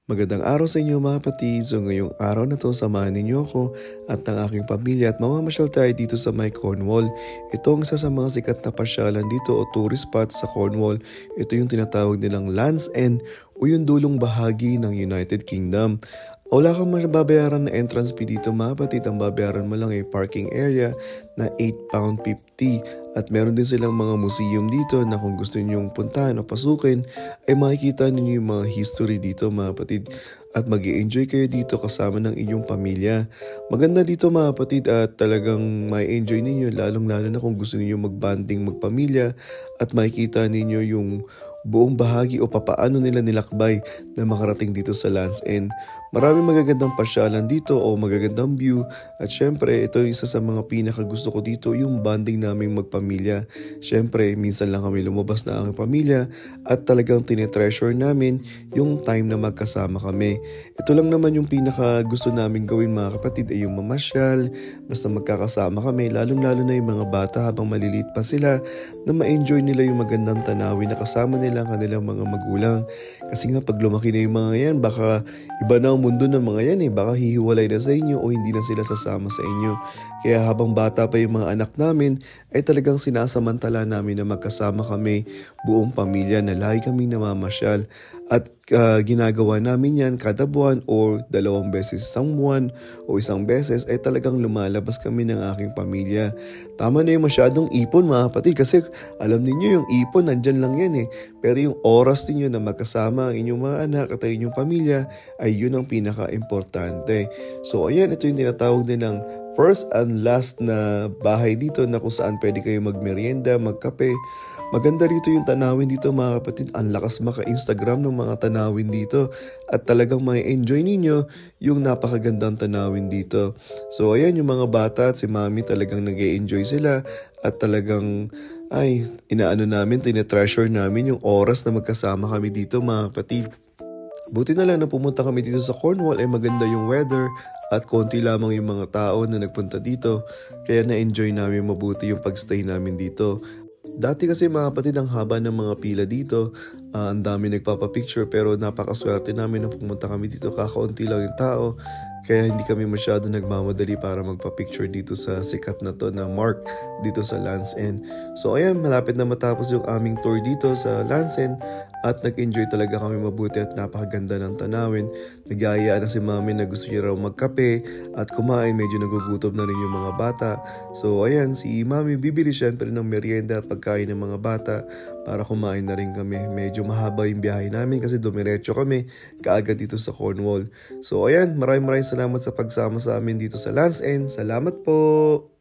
Magandang araw sa inyo mga kapatid. So ngayong araw na to, samahan ninyo ako at ng aking pamilya at mamamasyal tayo dito sa may Cornwall. Ito ang isa sa mga sikat na pasyalan dito o tourist spot sa Cornwall. Ito yung tinatawag nilang Land's End o yung dulong bahagi ng United Kingdom. Wala kang mababayaran na entrance fee dito mga kapatid. Ang babayaran mo lang ay parking area na £8.50. At meron din silang mga museum dito na kung gusto ninyong puntahan o pasukin ay makikita ninyo yung mga history dito mga kapatid. At mag-i-enjoy kayo dito kasama ng inyong pamilya. Maganda dito mga kapatid at talagang mai-enjoy ninyo lalong-lalo na kung gusto ninyo mag-bonding magpamilya at makikita ninyo yung buong bahagi o papaano nila nilakbay na makarating dito sa Land's End. Maraming magagandang pasyalan dito o magagandang view at syempre ito yung isa sa mga pinakagusto ko dito, yung bonding naming magpamilya. Syempre minsan lang kami lumabas na ang pamilya at talagang tinetreasure namin yung time na magkasama kami. Ito lang naman yung pinaka gusto namin gawin mga kapatid ay yung mamasyal, basta magkakasama kami lalong-lalo na yung mga bata habang maliliit pa sila na ma-enjoy nila yung magandang tanawin na kasama nila ang kanilang mga magulang. Kasi nga pag lumaki na yung mga yan, baka iba na ang mundo ng mga yan baka hihiwalay na sa inyo o hindi na sila sasama sa inyo. Kaya habang bata pa yung mga anak namin, ay talagang sinasamantala namin na magkasama kami buong pamilya na lagi kami namamasyal. At ginagawa namin yan kada buwan o 2 beses isang buwan o isang beses ay talagang lumalabas kami ng aking pamilya. Tama na yung masyadong ipon mga kapatid kasi alam niyo yung ipon nandyan lang yan Pero yung oras niyo na magkasama ang inyong mga anak at ang inyong pamilya ay yun ang pinaka-importante. So ayan, ito yung tinatawag din ng first and last na bahay dito na kung saan pwede kayo magmerienda, magkape. Maganda rito yung tanawin dito mga kapatid. Ang lakas maka-Instagram ng mga tanawin dito. At talagang may enjoy ninyo yung napakagandang tanawin dito. So ayan yung mga bata at si mami talagang nag-e-enjoy sila. At talagang inaano namin, tinetreasure namin yung oras na magkasama kami dito mga kapatid. Buti na lang na pumunta kami dito sa Cornwall ay maganda yung weather. At konti lamang yung mga tao na nagpunta dito. Kaya na-enjoy namin mabuti yung pagstay namin dito. Dati kasi mga kapatid ang haba ng mga pila dito, ang dami nagpapapicture pero napakaswerte namin na pumunta kami dito, kakaunti lang yung tao. Kaya hindi kami masyado nagmamadali para magpa-picture dito sa sikat na to na mark dito sa Land's End. So ayan, malapit na matapos yung aming tour dito sa Land's End at nag-enjoy talaga kami mabuti at napakaganda ng tanawin. Nag-aaya na si mami na gusto niya raw magkape at kumain, medyo nagugutom na rin yung mga bata. So ayan, si mami bibili syempre ng merienda at pagkain ng mga bata para kumain na rin kami. Medyo mahaba yung biyahe namin kasi dumiretso kami kaagad dito sa Cornwall. So ayan, maraming salamat sa pagsama sa amin dito sa Land's End. Salamat po!